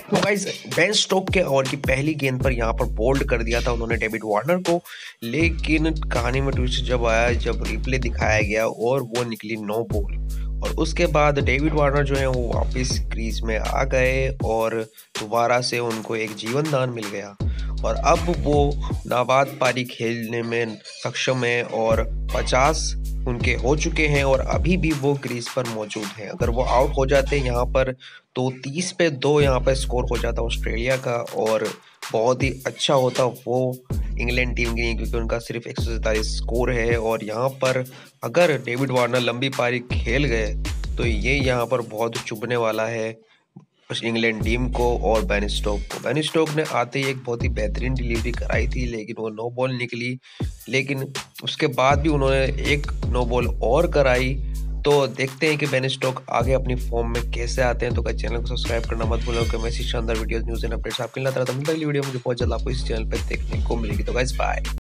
तो guys Ben Stoke के over की पहली गेंद पर यहाँ पर बोल्ड कर दिया था उन्होंने डेविड वार्नर को, लेकिन कहानी में ट्विस्ट जब आया, जब रिप्ले दिखाया गया और वो निकली नो बॉल, और उसके बाद डेविड वार्नर जो है वो वापस क्रीज में आ गए और दोबारा से उनको एक जीवन दान मिल गया और अब वो नाबाद पारी खेलने में सक्षम है और 50 उनके हो चुके हैं और अभी भी वो क्रीज पर मौजूद हैं। अगर वो आउट हो जाते हैं यहाँ पर तो 30-2 यहाँ पर स्कोर हो जाता ऑस्ट्रेलिया का और बहुत ही अच्छा होता वो इंग्लैंड टीम के लिए, क्योंकि उनका सिर्फ 147 स्कोर है और यहाँ पर अगर डेविड वार्नर लंबी पारी खेल गए तो ये यहाँ पर बहुत चुभने वाला है उस इंग्लैंड टीम को और बेन स्टोक को। बेन स्टोक ने आते ही एक बहुत ही बेहतरीन डिलीवरी कराई थी, लेकिन वो नो बॉल निकली, लेकिन उसके बाद भी उन्होंने एक नो बॉल और कराई। तो देखते हैं कि बेन स्टोक आगे अपनी फॉर्म में कैसे आते हैं। तो चैनल को सब्सक्राइब करना मत भूलो कि मैं इसी शानदार वीडियोस, न्यूज़ एंड अपडेट्स आपके लिए लाता रहता हूं। अगली वीडियो मुझे बहुत जल्द आपको इस चैनल पर देखने को मिलेगी। तो गाइस बाय।